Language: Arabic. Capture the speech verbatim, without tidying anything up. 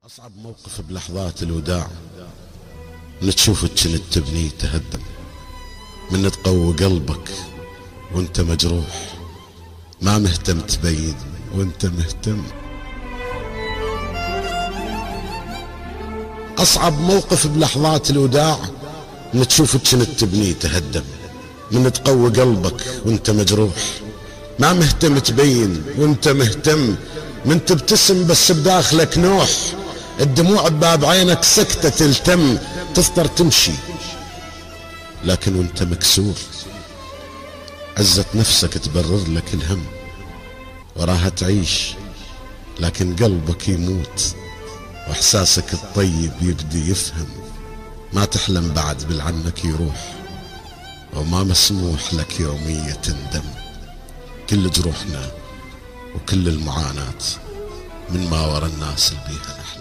أصعب موقف بلحظات الوداع من تشوفك كنت تبني تهدم، من تقوي قلبك وانت مجروح، ما مهتم تبين وانت مهتم. أصعب موقف بلحظات الوداع من تشوفك كنت تبني تهدم، من تقوي قلبك وانت مجروح، ما مهتم تبين وانت مهتم. من تبتسم بس بداخلك نوح، الدموع بباب عينك سكتة تلتم. تفطر تمشي لكن وانت مكسور، عزة نفسك تبرر لك الهم، وراها تعيش لكن قلبك يموت، واحساسك الطيب يبدي يفهم. ما تحلم بعد بالعنك يروح، وما مسموح لك يومية تندم. كل جروحنا وكل المعاناة من ما ورا الناس اللي بيها نحلم.